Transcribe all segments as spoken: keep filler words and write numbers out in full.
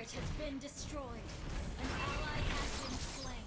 turret has been destroyed. An ally has been slain.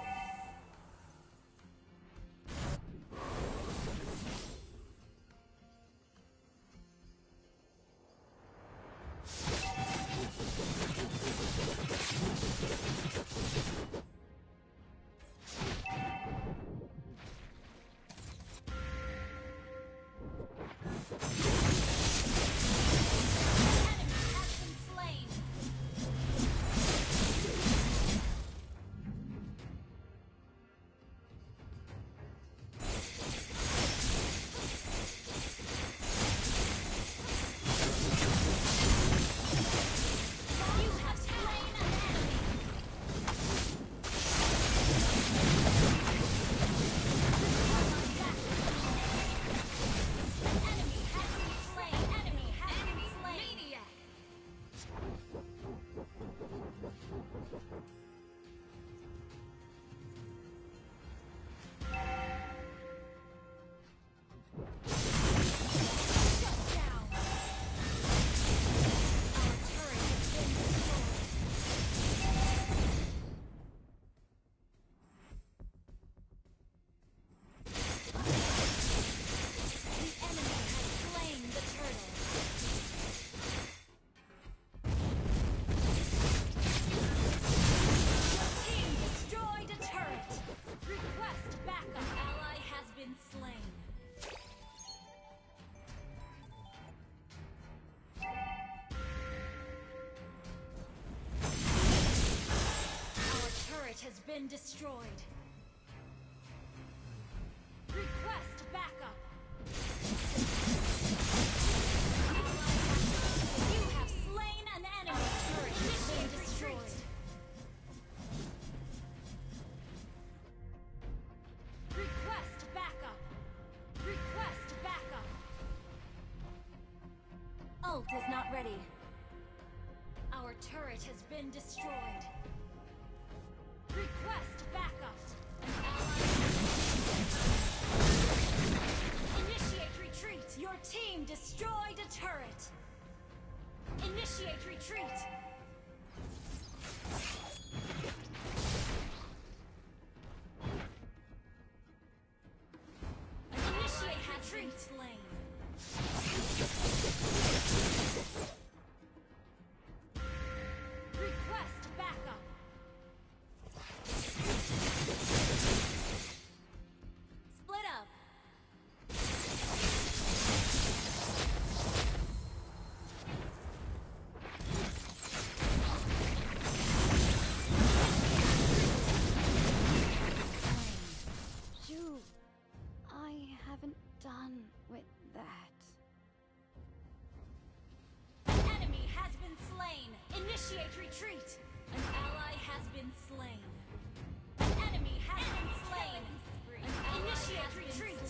Has been destroyed. Request backup. You have slain an enemy. Turret has been destroyed. Request backup. Request backup. Ult is not ready. Our turret has been destroyed. Request backup. An ally. Initiate retreat. Your team destroyed a turret. Initiate retreat. Initiate retreat. Slain. Request backup. Split up. Shoo, I haven't done with that. An enemy has been slain. Initiate retreat. An ally has been slain. An enemy has been slain. An initiate retreat.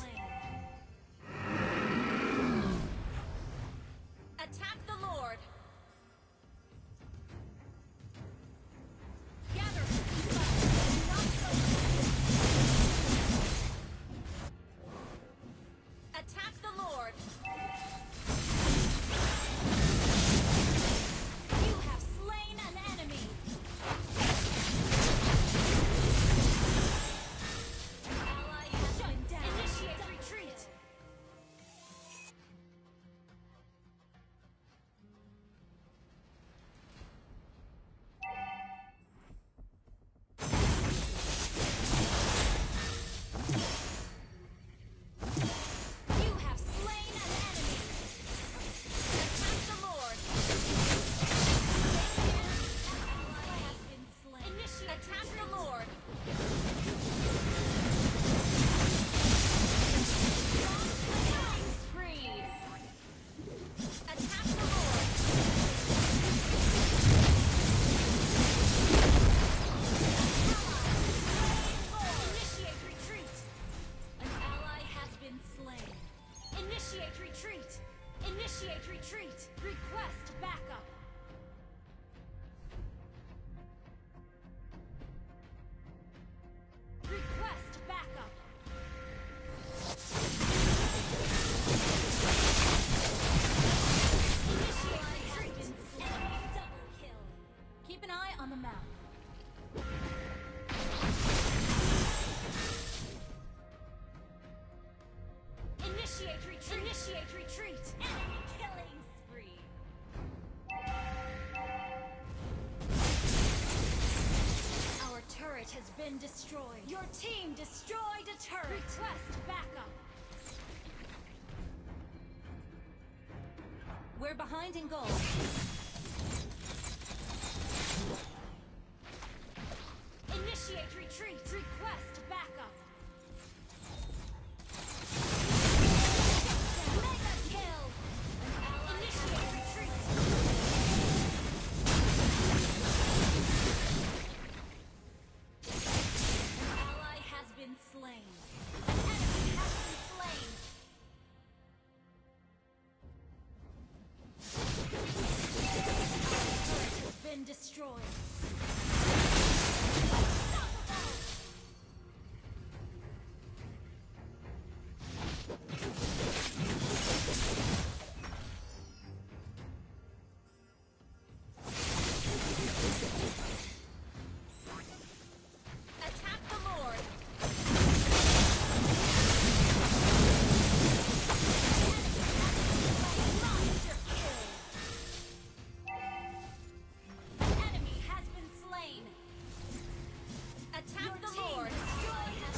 Attack the Lord. Gather. Not so. Attack the Lord. You have slain an enemy. An ally has been down. Initiate has been destroyed. Your team destroyed a turret. Request backup. We're behind in goal. Initiate retreat. Request backup. Mega kill. Initiate retreat. An ally has been slain. An enemy has been slain. Our turret has been destroyed. Attack the Lord! Monster kill. An enemy has been slain. Attack Your the team Lord! destroyed a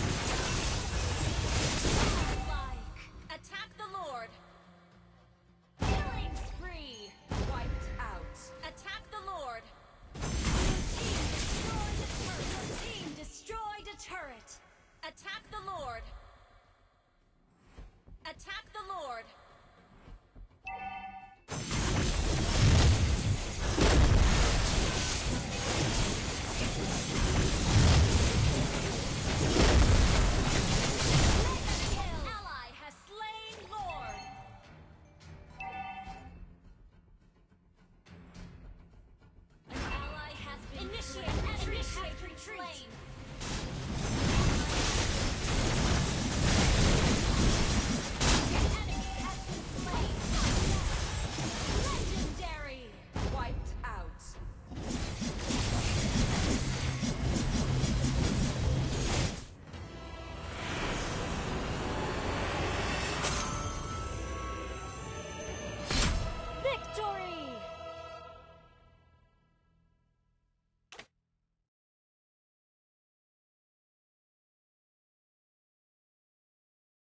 turret. Like Attack the Lord! killing spree. Wiped out. Attack the Lord! Your team destroyed a turret. Your team destroyed a turret. Attack the Lord! Attack the Lord! Kill. Ally has slain Lord. An ally has been initiate slain. Initiate retreat.